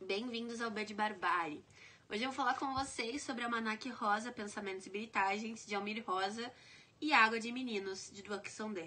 Bem-vindos ao Bud Barbárie. Hoje eu vou falar com vocês sobre Almanaque Rosa, Pensamentos e Bilitagens, de Almir Rosa, e Água de Meninos, de Duc Sondé.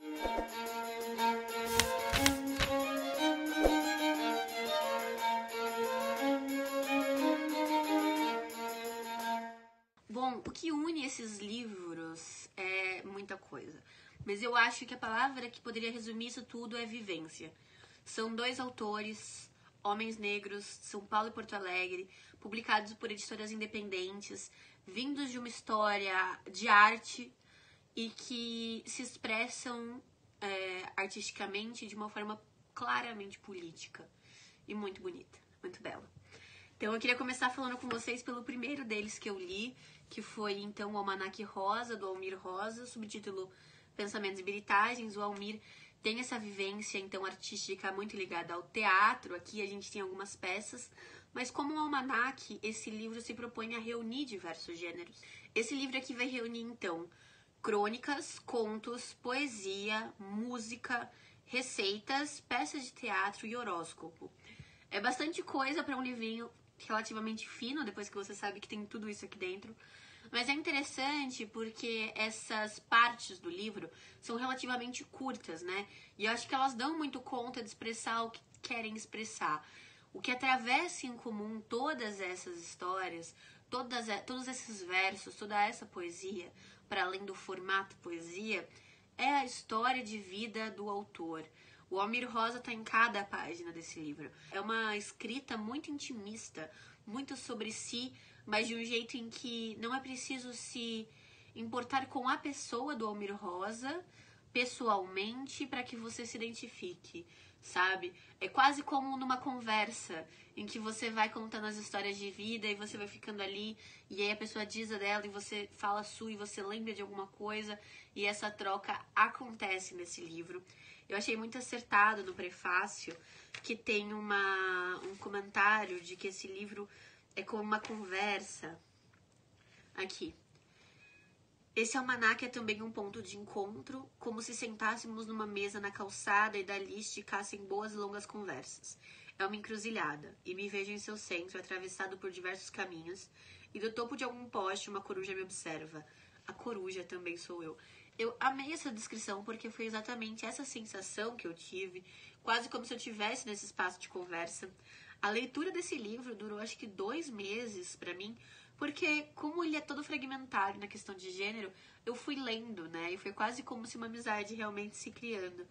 Bom, o que une esses livros é muita coisa, mas eu acho que a palavra que poderia resumir isso tudo é vivência. São dois autores, homens negros, São Paulo e Porto Alegre, publicados por editoras independentes, vindos de uma história de arte e que se expressam artisticamente de uma forma claramente política e muito bonita, muito bela. Então eu queria começar falando com vocês pelo primeiro deles que eu li, que foi então o Almanaque Rosa, do Almir Rosa, subtítulo Pensamentos e Bilitagens. O Almir tem essa vivência então artística muito ligada ao teatro. Aqui a gente tem algumas peças, mas como um almanaque, esse livro se propõe a reunir diversos gêneros. Esse livro aqui vai reunir então crônicas, contos, poesia, música, receitas, peças de teatro e horóscopo. É bastante coisa para um livrinho relativamente fino, depois que você sabe que tem tudo isso aqui dentro. Mas é interessante porque essas partes do livro são relativamente curtas, né? E eu acho que elas dão muito conta de expressar o que querem expressar. O que atravessa em comum todas essas histórias, todos esses versos, toda essa poesia, para além do formato poesia, é a história de vida do autor. O Almir Rosa está em cada página desse livro. É uma escrita muito intimista, muito sobre si, mas de um jeito em que não é preciso se importar com a pessoa do Almir Rosa pessoalmente para que você se identifique, sabe? É quase como numa conversa em que você vai contando as histórias de vida e você vai ficando ali e aí a pessoa diz a dela e você fala a sua e você lembra de alguma coisa e essa troca acontece nesse livro. Eu achei muito acertado no prefácio que tem um comentário de que esse livro é como uma conversa. Aqui. Esse almanaque é também um ponto de encontro, como se sentássemos numa mesa na calçada e dali esticassem boas e longas conversas. É uma encruzilhada, e me vejo em seu centro, atravessado por diversos caminhos, e do topo de algum poste uma coruja me observa. A coruja também sou eu. Eu amei essa descrição porque foi exatamente essa sensação que eu tive, quase como se eu estivesse nesse espaço de conversa. A leitura desse livro durou acho que 2 meses pra mim, porque como ele é todo fragmentário na questão de gênero, eu fui lendo, né? E foi quase como se uma amizade realmente se criando.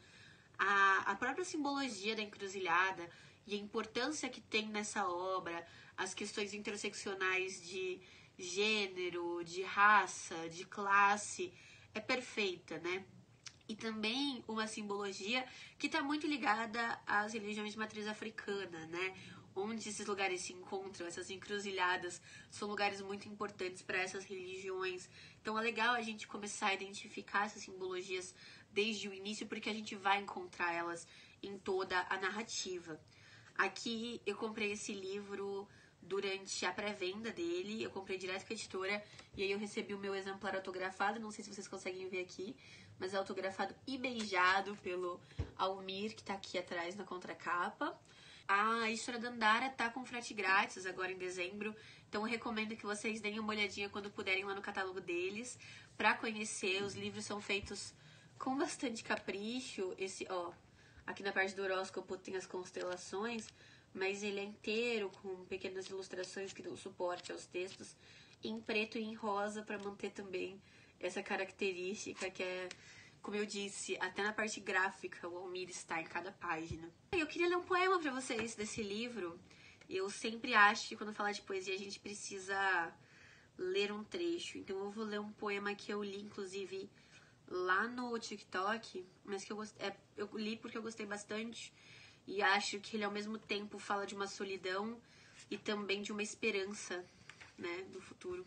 A própria simbologia da encruzilhada e a importância que tem nessa obra, as questões interseccionais de gênero, de raça, de classe, é perfeita, né? E também uma simbologia que está muito ligada às religiões de matriz africana, né? Onde esses lugares se encontram, essas encruzilhadas, são lugares muito importantes para essas religiões. Então é legal a gente começar a identificar essas simbologias desde o início, porque a gente vai encontrar elas em toda a narrativa. Aqui eu comprei esse livro durante a pré-venda dele, eu comprei direto com a editora e aí eu recebi o meu exemplar autografado, não sei se vocês conseguem ver aqui, mas é autografado e beijado pelo Almir, que tá aqui atrás na contracapa. A editora Dandara tá com frete grátis agora em dezembro, então eu recomendo que vocês deem uma olhadinha quando puderem lá no catálogo deles pra conhecer. Os livros são feitos com bastante capricho. Esse, ó, aqui na parte do horóscopo tem as constelações, mas ele é inteiro com pequenas ilustrações que dão suporte aos textos em preto e em rosa para manter também essa característica que é, como eu disse, até na parte gráfica o Almir está em cada página. Eu queria ler um poema para vocês desse livro. Eu sempre acho que quando falar de poesia a gente precisa ler um trecho. Então eu vou ler um poema que eu li, inclusive, lá no TikTok, mas que eu li porque eu gostei bastante. E acho que ele ao mesmo tempo fala de uma solidão e também de uma esperança, né, do futuro.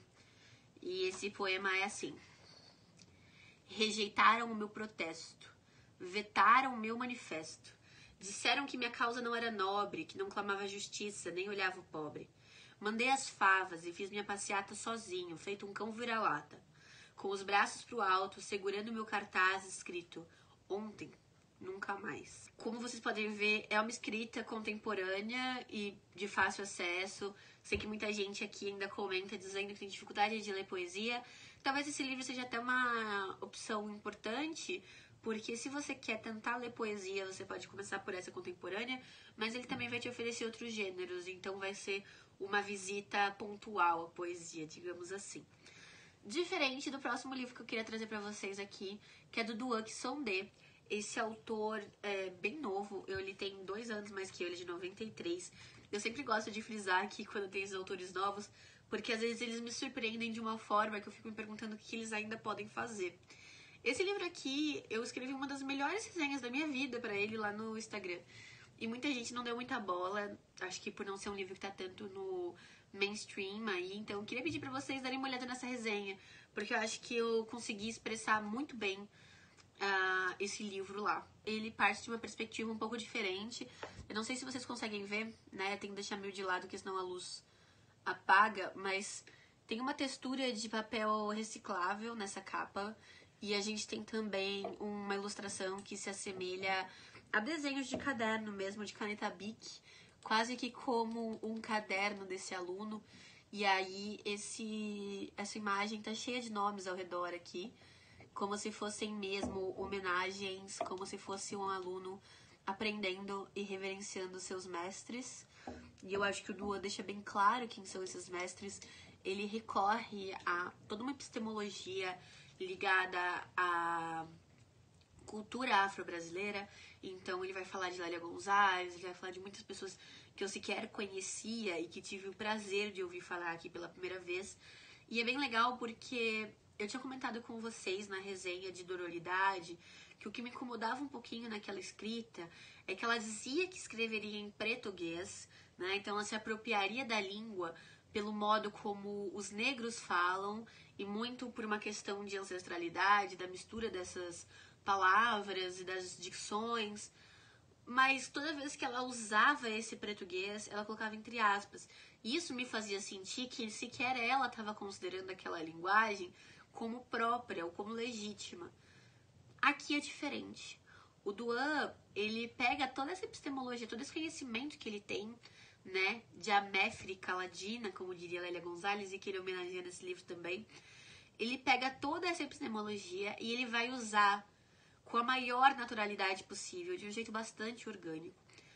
E esse poema é assim: rejeitaram o meu protesto, vetaram o meu manifesto, disseram que minha causa não era nobre, que não clamava justiça, nem olhava o pobre. Mandei as favas e fiz minha passeata sozinho, feito um cão vira-lata, com os braços pro alto, segurando meu cartaz escrito: ontem nunca mais. Como vocês podem ver, é uma escrita contemporânea e de fácil acesso. Sei que muita gente aqui ainda comenta dizendo que tem dificuldade de ler poesia. Talvez esse livro seja até uma opção importante, porque se você quer tentar ler poesia, você pode começar por essa contemporânea, mas ele também vai te oferecer outros gêneros, então vai ser uma visita pontual à poesia, digamos assim. Diferente do próximo livro que eu queria trazer pra vocês aqui, que é do Duan Sondé. Esse autor é bem novo, ele tem 2 anos mais que eu, ele é de 93. Eu sempre gosto de frisar aqui quando tem esses autores novos, porque às vezes eles me surpreendem de uma forma que eu fico me perguntando o que eles ainda podem fazer. Esse livro aqui, eu escrevi uma das melhores resenhas da minha vida pra ele lá no Instagram. E muita gente não deu muita bola, acho que por não ser um livro que tá tanto no mainstream aí. Então eu queria pedir pra vocês darem uma olhada nessa resenha, porque eu acho que eu consegui expressar muito bem esse livro lá. Ele parte de uma perspectiva um pouco diferente. Eu não sei se vocês conseguem ver, né? Tem que deixar meio de lado, porque senão a luz apaga, mas tem uma textura de papel reciclável nessa capa. E a gente tem também uma ilustração que se assemelha a desenhos de caderno mesmo, de caneta Bic, quase que como um caderno desse aluno. E aí essa imagem tá cheia de nomes ao redor aqui, como se fossem mesmo homenagens, como se fosse um aluno aprendendo e reverenciando seus mestres. E eu acho que o Duan deixa bem claro quem são esses mestres. Ele recorre a toda uma epistemologia ligada à cultura afro-brasileira. Então ele vai falar de Lélia Gonzalez, ele vai falar de muitas pessoas que eu sequer conhecia e que tive o prazer de ouvir falar aqui pela primeira vez. E é bem legal porque eu tinha comentado com vocês na resenha de Dororidade que o que me incomodava um pouquinho naquela escrita é que ela dizia que escreveria em português, né? Então ela se apropriaria da língua pelo modo como os negros falam e muito por uma questão de ancestralidade, da mistura dessas palavras e das dicções. Mas toda vez que ela usava esse português, ela colocava entre aspas. E isso me fazia sentir que sequer ela estava considerando aquela linguagem como própria ou como legítima. Aqui é diferente. O Duan, ele pega toda essa epistemologia, todo esse conhecimento que ele tem, né, de Améfrica Ladina, como diria Lélia Gonzalez, e que ele homenageia nesse livro também. Ele pega toda essa epistemologia e ele vai usar com a maior naturalidade possível, de um jeito bastante orgânico.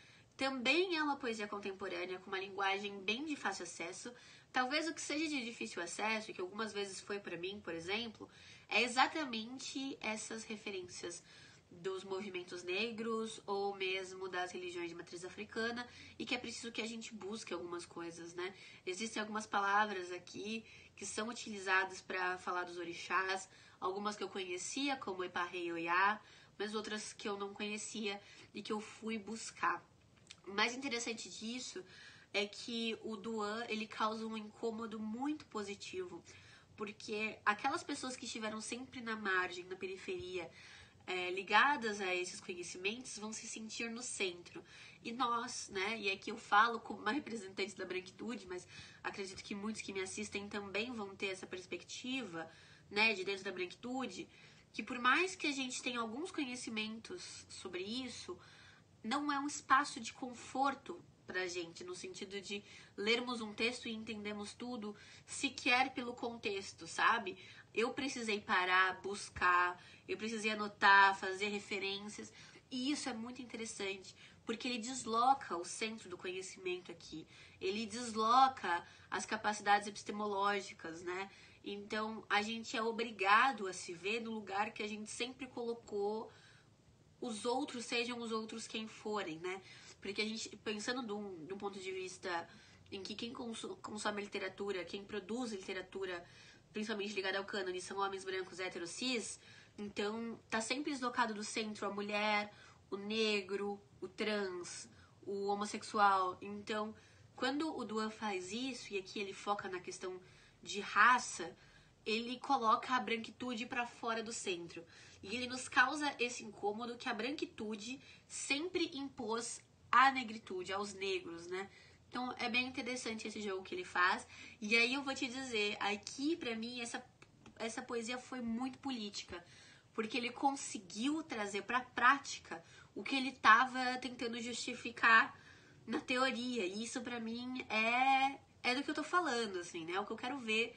Também é uma poesia contemporânea com uma linguagem bem de fácil acesso. Talvez o que seja de difícil acesso, que algumas vezes foi para mim, por exemplo, é exatamente essas referências dos movimentos negros ou mesmo das religiões de matriz africana, e que é preciso que a gente busque algumas coisas, né? Existem algumas palavras aqui que são utilizadas para falar dos orixás, algumas que eu conhecia, como Eparrei e Oiá, mas outras que eu não conhecia e que eu fui buscar. O mais interessante disso é que o Duan, ele causa um incômodo muito positivo, porque aquelas pessoas que estiveram sempre na margem, na periferia, ligadas a esses conhecimentos, vão se sentir no centro. E nós, né, e aqui eu falo como uma representante da branquitude, mas acredito que muitos que me assistem também vão ter essa perspectiva, né, de dentro da branquitude, que por mais que a gente tenha alguns conhecimentos sobre isso, não é um espaço de conforto pra gente, no sentido de lermos um texto e entendemos tudo sequer pelo contexto, sabe? Eu precisei parar, buscar, eu precisei anotar, fazer referências, e isso é muito interessante, porque ele desloca o centro do conhecimento aqui, ele desloca as capacidades epistemológicas, né? Então, a gente é obrigado a se ver no lugar que a gente sempre colocou os outros, sejam os outros quem forem, né? Porque a gente, pensando de um ponto de vista em que quem consome literatura, quem produz literatura, principalmente ligada ao cânone, são homens brancos héteros cis, então tá sempre deslocado do centro a mulher, o negro, o trans, o homossexual. Então, quando o Duan faz isso, e aqui ele foca na questão de raça, ele coloca a branquitude para fora do centro. E ele nos causa esse incômodo que a branquitude sempre impôs à negritude, aos negros, né? Então é bem interessante esse jogo que ele faz. E aí eu vou te dizer, aqui pra mim essa poesia foi muito política. porque ele conseguiu trazer pra prática o que ele tava tentando justificar na teoria. E isso pra mim é do que eu tô falando, assim, né? É o que eu quero ver.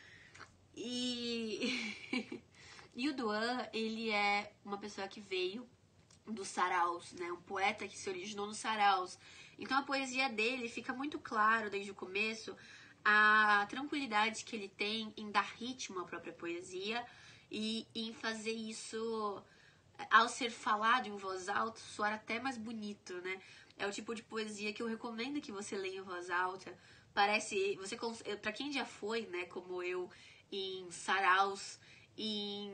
E e o Duan, ele é uma pessoa que veio dos saraus, né? Um poeta que se originou nos saraus. Então a poesia dele fica muito claro desde o começo a tranquilidade que ele tem em dar ritmo à própria poesia e em fazer isso, ao ser falado em voz alta, soar até mais bonito, né? É o tipo de poesia que eu recomendo que você leia em voz alta. Parece, para quem já foi, né, como eu, em saraus, em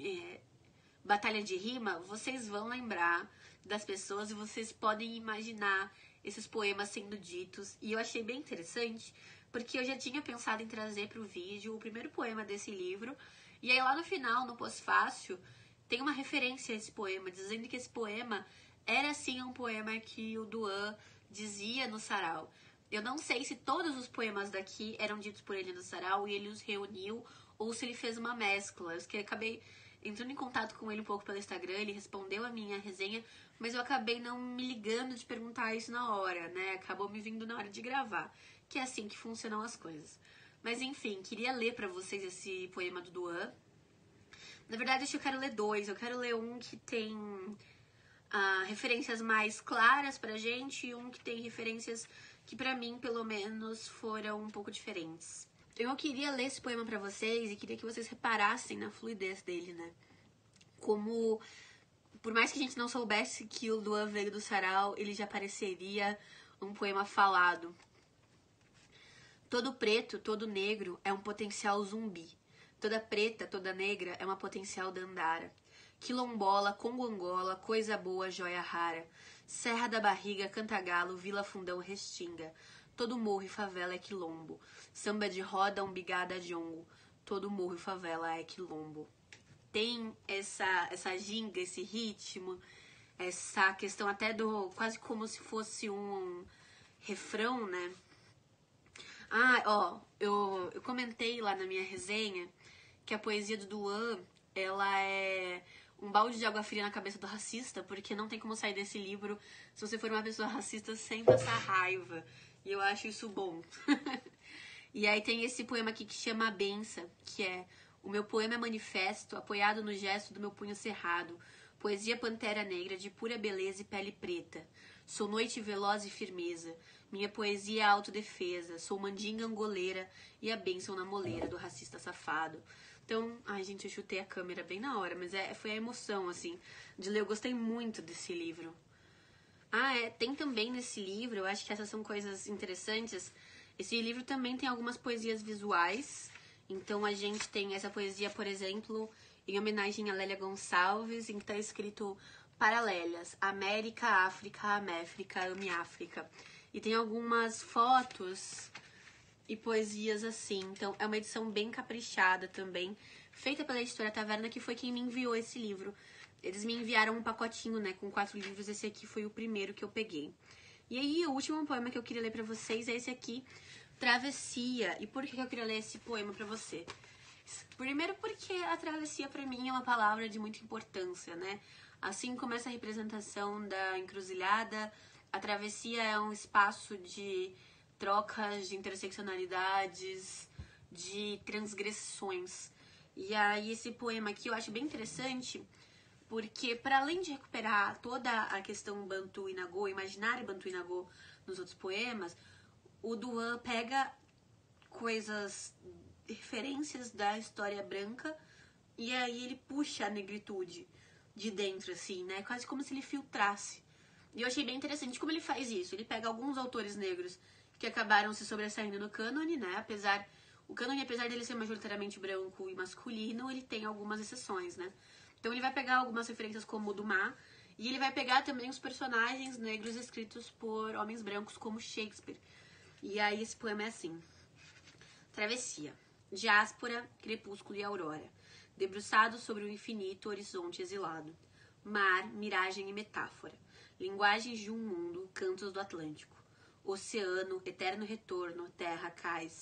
batalha de rima, vocês vão lembrar das pessoas e vocês podem imaginar esses poemas sendo ditos. E eu achei bem interessante, porque eu já tinha pensado em trazer para o vídeo o primeiro poema desse livro. E aí lá no final, no pós-fácil, tem uma referência a esse poema, dizendo que esse poema era sim um poema que o Duan dizia no sarau. Eu não sei se todos os poemas daqui eram ditos por ele no sarau e ele os reuniu, ou se ele fez uma mescla. Eu acabei entrando em contato com ele um pouco pelo Instagram, ele respondeu a minha resenha, mas eu acabei não me ligando de perguntar isso na hora, né? Acabou me vindo na hora de gravar, que é assim que funcionam as coisas. Mas enfim, queria ler pra vocês esse poema do Duan. Na verdade, eu quero ler dois. Eu quero ler um que tem referências mais claras pra gente e um que tem referências que pra mim, pelo menos, foram um pouco diferentes. Eu queria ler esse poema pra vocês e queria que vocês reparassem na fluidez dele, né? Como, por mais que a gente não soubesse que o Duan veio do sarau, ele já pareceria um poema falado. Todo preto, todo negro é um potencial zumbi. Toda preta, toda negra é uma potencial dandara. Quilombola, Congo-Angola, coisa boa, joia rara. Serra da Barriga, Cantagalo, Vila Fundão, Restinga. Todo morro e favela é quilombo. Samba de roda, umbigada, jongo. Todo morro e favela é quilombo. Tem essa ginga, esse ritmo, essa questão até do quase como se fosse um refrão, né? Eu comentei lá na minha resenha que a poesia do Duan, ela é um balde de água fria na cabeça do racista, porque não tem como sair desse livro se você for uma pessoa racista sem passar raiva. E eu acho isso bom. E aí tem esse poema aqui que chama A Benção, que é: o meu poema é manifesto, apoiado no gesto do meu punho cerrado. Poesia pantera negra, de pura beleza e pele preta. Sou noite veloz e firmeza. Minha poesia é autodefesa. Sou mandinga angoleira e a bênção na moleira do racista safado. Então, ai gente, eu chutei a câmera bem na hora, mas foi a emoção, assim, de ler. Eu gostei muito desse livro. Tem também nesse livro, eu acho que essas são coisas interessantes. Esse livro também tem algumas poesias visuais. Então a gente tem essa poesia, por exemplo, em homenagem a Lélia Gonçalves, em que está escrito Paralelas, América, África, Améfrica, Ame África. E tem algumas fotos e poesias assim. Então é uma edição bem caprichada também, feita pela Editora Taverna, que foi quem me enviou esse livro. Eles me enviaram um pacotinho, né, com 4 livros. Esse aqui foi o primeiro que eu peguei. E aí, o último poema que eu queria ler pra vocês é esse aqui, Travessia. E por que eu queria ler esse poema pra você? Primeiro porque a travessia pra mim é uma palavra de muita importância, né? Assim como essa representação da encruzilhada, a travessia é um espaço de trocas, de interseccionalidades, de transgressões. E aí esse poema aqui eu acho bem interessante, porque para além de recuperar toda a questão Bantu e Nagô, imaginário Bantu e Nagô nos outros poemas, o Duan pega coisas, referências da história branca, e aí ele puxa a negritude de dentro, assim, né? Quase como se ele filtrasse. E eu achei bem interessante como ele faz isso. Ele pega alguns autores negros que acabaram se sobressaindo no cânone, né? O cânone, apesar dele ser majoritariamente branco e masculino, ele tem algumas exceções, né? Então ele vai pegar algumas referências como o Dumas, e ele vai pegar também os personagens negros escritos por homens brancos como Shakespeare. E aí esse poema é assim: Travessia. Diáspora, crepúsculo e aurora. Debruçado sobre o infinito horizonte exilado. Mar, miragem e metáfora. Linguagens de um mundo, cantos do Atlântico. Oceano, eterno retorno, terra, cais.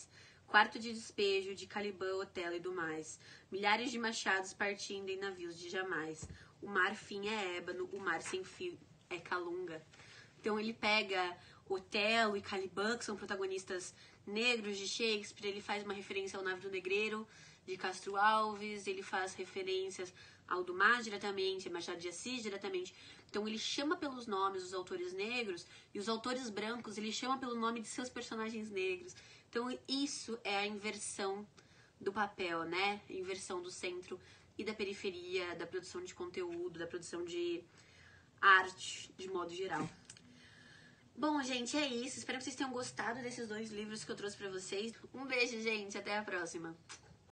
Quarto de despejo de Caliban, Otelo e do mais. Milhares de machados partindo em navios de jamais. O mar fim é ébano, o mar sem fio é calunga. Então ele pega Otelo e Caliban, que são protagonistas negros de Shakespeare, ele faz uma referência ao Navio Negreiro de Castro Alves, ele faz referências ao Dumas diretamente, a Machado de Assis diretamente. Então ele chama pelos nomes os autores negros e os autores brancos ele chama pelo nome de seus personagens negros. Então isso é a inversão do papel, né? A inversão do centro e da periferia, da produção de conteúdo, da produção de arte, de modo geral. Bom, gente, é isso. Espero que vocês tenham gostado desses 2 livros que eu trouxe pra vocês. Um beijo, gente. Até a próxima.